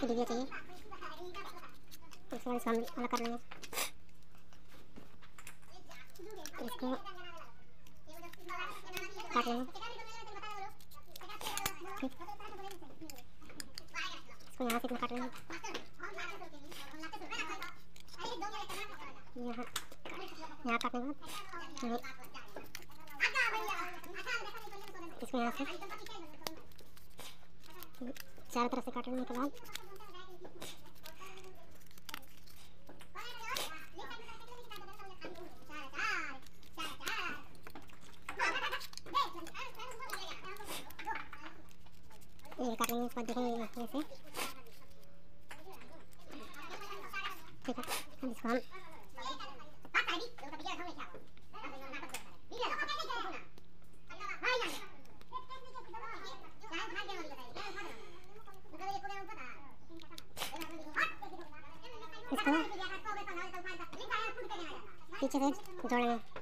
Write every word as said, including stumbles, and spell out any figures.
डिबिया चाहिए, इसको इसको हम अलग कर लेंगे। इसको काट लेंगे, ठीक, इसको यहाँ से इतना काट लेंगे, यहाँ यहाँ काटने के बाद इसको यहाँ से चारों तरफ से काटने के बाद ये काट लेंगे। इसके बाद देखेंगे ऐसे, ठीक है। अब इसको हम इसको पीछे से जोड़ेंगे।